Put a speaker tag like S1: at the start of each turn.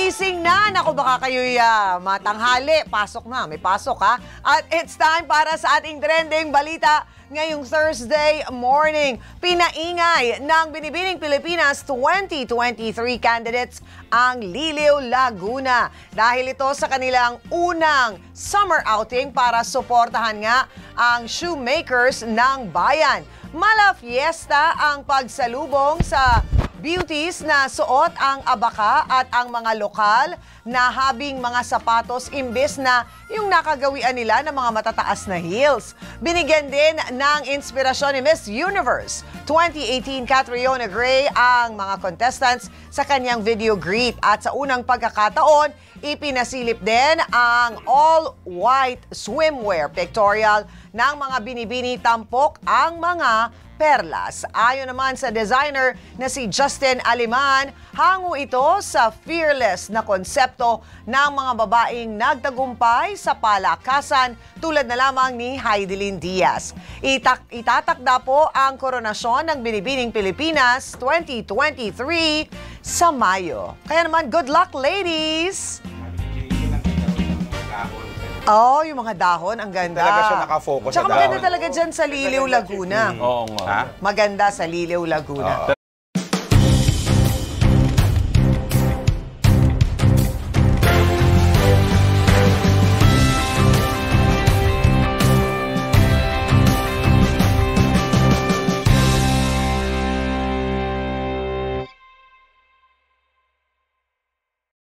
S1: Gising na! Naku, baka kayo'y matanghali. Pasok na, may pasok ha. At it's time para sa ating trending balita ngayong Thursday morning. Pinaingay ng Binibining Pilipinas 2023 candidates ang Liliw, Laguna. Dahil ito sa kanilang unang summer outing para suportahan nga ang shoemakers ng bayan. Mala fiesta ang pagsalubong sa beauties na suot ang abaka at ang mga lokal na habing mga sapatos imbes na yung nakagawian nila ng mga matataas na heels. Binigyan din ng inspirasyon ni Miss Universe 2018 Catriona Gray ang mga contestants sa kanyang video greet at sa unang pagkakataon, ipinasilip din ang all-white swimwear pictorial ng mga binibini tampok ang mga perlas. Ayon naman sa designer na si Justin Aliman, hango ito sa fearless na konsepto ng mga babaeng nagtagumpay sa palakasan tulad na lamang ni Heidelin Diaz. Itatakda po ang koronasyon ng Binibining Pilipinas 2023 sa Mayo. Kaya naman, good luck ladies! Oh, yung mga dahon, ang ganda.
S2: Talaga siya nakafocus
S1: Tsaka
S2: sa
S1: maganda
S2: dahon.
S1: talaga dyan sa Liliw, Laguna.
S3: Oo nga.
S1: Maganda sa Liliw, Laguna.